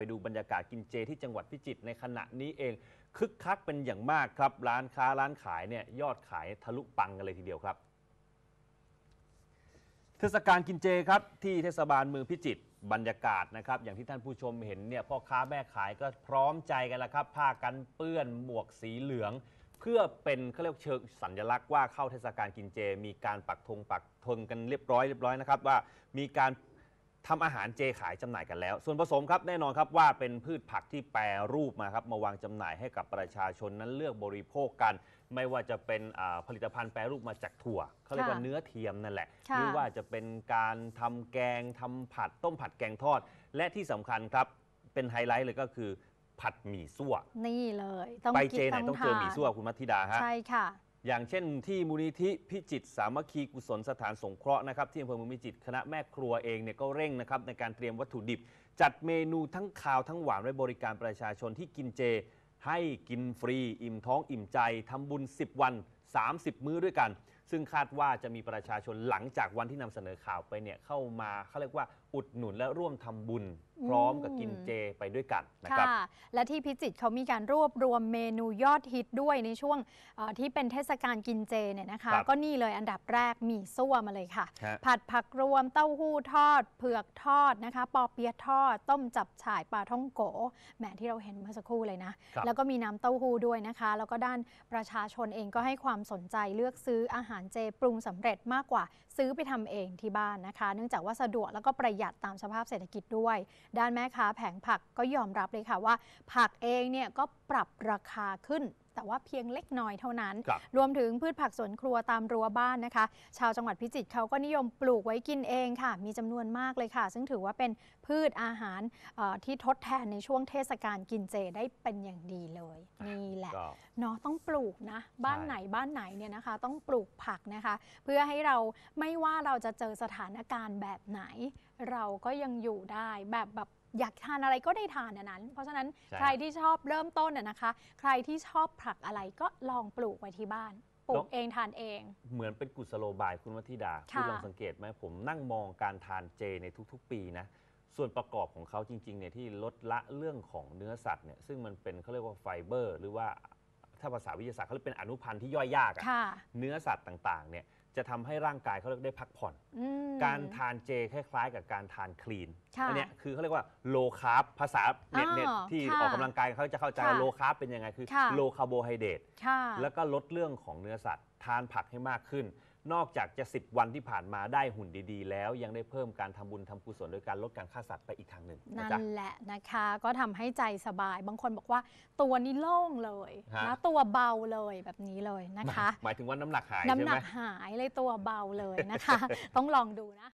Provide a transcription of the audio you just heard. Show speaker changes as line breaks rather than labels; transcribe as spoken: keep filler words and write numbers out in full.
ดูบรรยากาศกินเจที่จังหวัดพิจิตรในขณะนี้เองคึกคักเป็นอย่างมากครับร้านค้าร้านขายเนี่ยยอดขายทะลุปังกันเลยทีเดียวครับเทศกาลกินเจครับที่เทศบาลเมืองพิจิตรบรรยากาศนะครับอย่างที่ท่านผู้ชมเห็นเนี่ยพ่อค้าแม่ขายก็พร้อมใจกันแล้วครับผ้ากันเปื้อนหมวกสีเหลืองเพื่อเป็นเขาเรียกเชิงสัญลักษณ์ว่าเข้าเทศกาลกินเจมีการปักธงปักธงกันเรียบร้อยเรียบร้อยนะครับว่ามีการทำอาหารเจขายจำหน่ายกันแล้วส่วนผสมครับแน่นอนครับว่าเป็นพืชผักที่แปรรูปมาครับมาวางจำหน่ายให้กับประชาชนนั้นเลือกบริโภคกันไม่ว่าจะเป็นผลิตภัณฑ์แปรรูปมาจากถั่วเขาเรียกว่าเนื้อเทียมนั่นแหละหรือว่าจะเป็นการทำแกงทำผัดต้มผัดแกงทอดและที่สำคัญครับเป็นไฮไลท์เลยก็คือผัดหมี่ซั่ว
นี่เลยต้อง
ไปเจไหนต้องเจอหมี่ซั่วคุณมัทธิดาฮะ
ใช่ค่ะ
อย่างเช่นที่มูลนิธิพิจิตรสามัคคีกุศลสถานสงเคราะห์นะครับที่อำเภอเมืองพิจิตรคณะแม่ครัวเองเนี่ยก็เร่งนะครับในการเตรียมวัตถุดิบจัดเมนูทั้งคาวทั้งหวานไว้บริการประชาชนที่กินเจให้กินฟรีอิ่มท้องอิ่มใจทำบุญสิบวันสามสิบมื้อด้วยกันซึ่งคาดว่าจะมีประชาชนหลังจากวันที่นำเสนอข่าวไปเนี่ยเข้ามาเขาเรียกว่าอุดหนุนและร่วมทำบุญพร้อมกับกินเจไปด้วยกันนะครับ
และที่พิจิตรเขามีการรวบรวมเมนูยอดฮิตด้วยในช่วงที่เป็นเทศกาลกินเจเนี่ยนะคะก็นี่เลยอันดับแรกหมี่ซั่วมาเลยค่ะผัดผักรวมเต้าหู้ทอดเผือกทอดนะคะปอเปี๊ยะทอดต้มจับฉ่ายปลาท่องโกแหมที่เราเห็นเมื่อสักครู่เลยนะแล้วก็มีน้ำเต้าหู้ด้วยนะคะแล้วก็ด้านประชาชนเองก็ให้ความสนใจเลือกซื้ออาหารเจปรุงสำเร็จมากกว่าซื้อไปทำเองที่บ้านนะคะเนื่องจากว่าสะดวกแล้วก็ประหยัดตามสภาพเศรษฐกิจด้วยด้านแม่ค้าแผงผักก็ยอมรับเลยค่ะว่าผักเองเนี่ยก็ปรับราคาขึ้นแต่ว่าเพียงเล็กน้อยเท่านั้นรรวมถึงพืชผักสวนครัวตามรั้วบ้านนะคะชาวจังหวัดพิจิตรเขาก็นิยมปลูกไว้กินเองค่ะมีจำนวนมากเลยค่ะซึ่งถือว่าเป็นพืชอาหารที่ทดแทนในช่วงเทศกาลกินเจได้เป็นอย่างดีเลยนี่แหละเนาะต้องปลูกนะบ้านไหนบ้านไหนเนี่ยนะคะต้องปลูกผักนะคะเพื่อให้เราไม่ว่าเราจะเจอสถานการณ์แบบไหนเราก็ยังอยู่ได้แบบแบบอยากทานอะไรก็ได้ทานนั้นเพราะฉะนั้นใครที่ชอบเริ่มต้นนะคะใครที่ชอบผักอะไรก็ลองปลูกไว้ที่บ้านปลูกเองทานเอง
เหมือนเป็นกุศโลบายคุณมัทธิดาคุณลองสังเกตไหมผมนั่งมองการทานเจในทุกๆปีนะส่วนประกอบของเขาจริงๆเนี่ยที่ลดละเรื่องของเนื้อสัตว์เนี่ยซึ่งมันเป็นเขาเรียกว่าไฟเบอร์หรือว่าถ้าภาษาวิทยาศาสตร์เขาเรียกเป็นอนุพันธ์ที่ย่อยยากอะเนื้อสัตว์ต่างๆเนี่ยจะทำให้ร่างกายเขาเรียกได้พักผ่อนการทานเจคล้ายๆกับการทานคลีนอันนี้คือเขาเรียกว่าโลคาร์บภาษาเน็ตๆที่ออกกำลังกายเขาจะเข้าใจว่าโลคาร์บเป็นยังไงคือโลคาร์โบไฮเดรตแล้วก็ลดเรื่องของเนื้อสัตว์ทานผักให้มากขึ้นนอกจากจะสิบวันที่ผ่านมาได้หุ่นดีๆแล้วยังได้เพิ่มการทำบุญทำกุศลโดยการลดการฆ่าสัตว์ไปอีกทางหนึ่ง
นั่นแหละนะคะก็ทำให้ใจสบายบางคนบอกว่าตัวนี้โล่งเลยนะตัวเบาเลยแบบนี้เลยนะคะ
หมายถึงว่าน้ำหนักหาย
น้ำหนักหายเลยตัวเบาเลยนะคะต้องลองดูนะ